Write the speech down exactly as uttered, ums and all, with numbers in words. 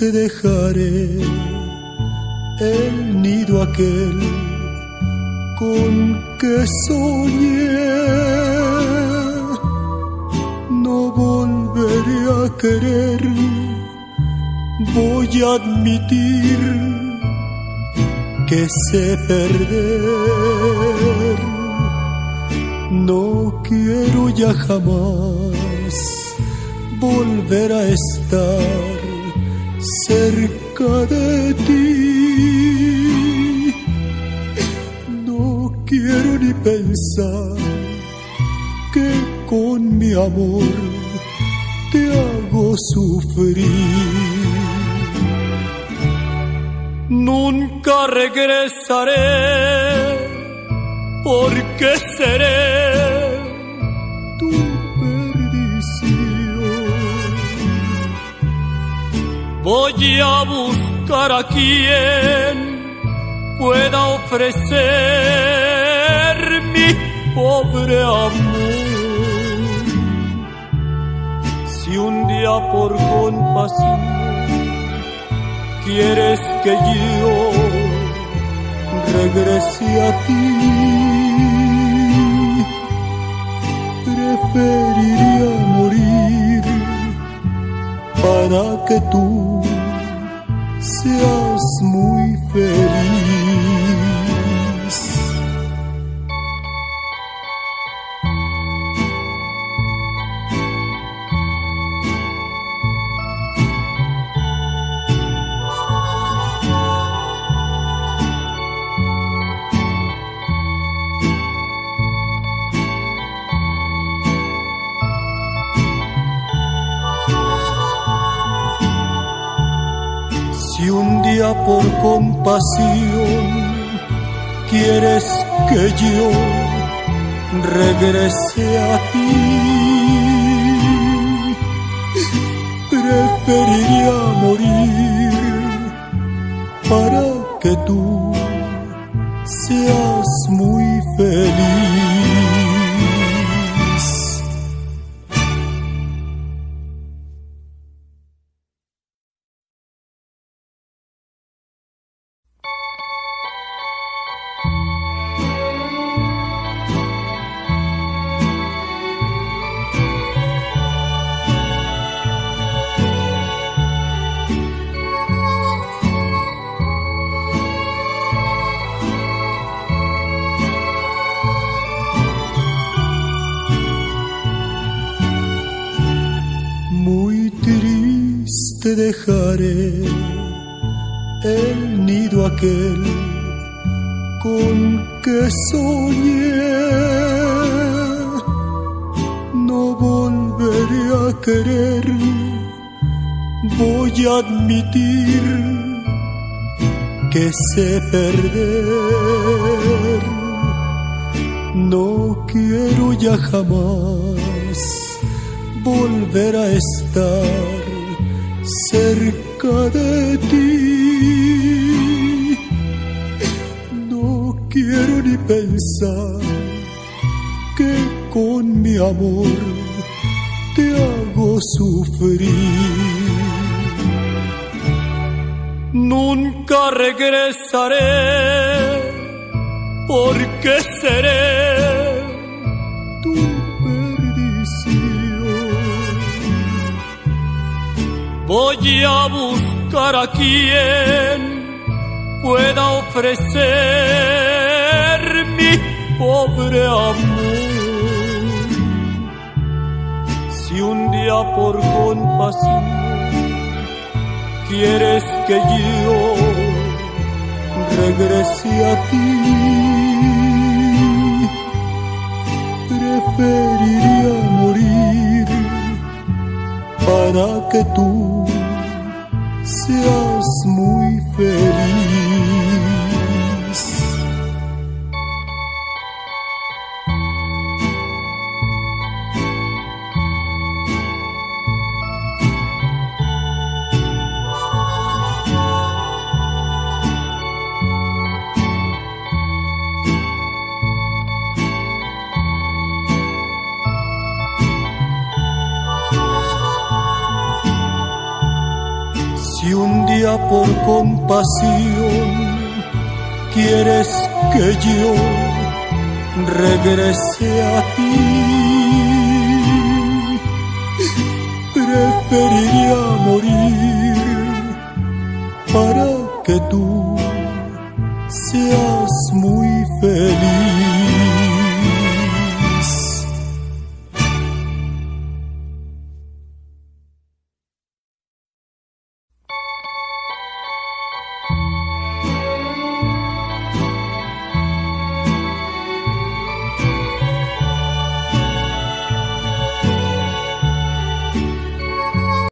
triste dejaré el nido aquel con que soñé. No volveré a querer, voy a admitir que sé perder. No quiero ya jamás volver a estar cerca de ti. No quiero ni pensar que con mi amor te hago sufrir. Nunca regresaré porque seré tu perdición. Voy a buscar a quien pueda ofrecer mi pobre amor. Si un día por compasión quieres que yo regrese a ti, preferiría morir para que tú seas muy feliz. Si un día por compasión quieres que yo regrese a ti, preferiría morir para que tú seas muy feliz. Muy triste dejaré el nido aquel con que soñé. No volveré a querer, voy a admitir que sé perder. No quiero ya jamás volver a estar cerca de ti. No quiero ni pensar que con mi amor te hago sufrir. Nunca regresaré porque seré tu perdición. Voy a buscar a quien pueda ofrecer mi pobre amor. Si un día por compasión quieres que yo regrese a ti, preferiría morir para que tú seas muy feliz. Si un por compasión quieres que yo regrese a ti. Preferiría morir para que tú seas muy feliz.